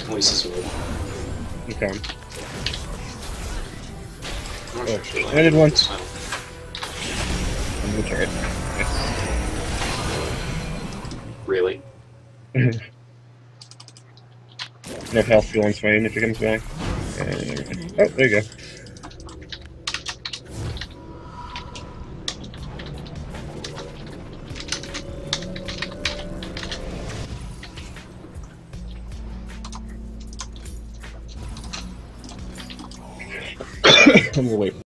At least this would. Okay. I'm not Oh, sure I did how once. this final. I'm gonna try it. Really? No health feeling Swain if he comes back. Oh, there you go. I'm gonna wait.